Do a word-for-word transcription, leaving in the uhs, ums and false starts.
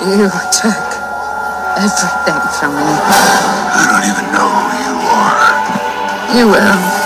You took everything from me. I don't even know who you are. You will.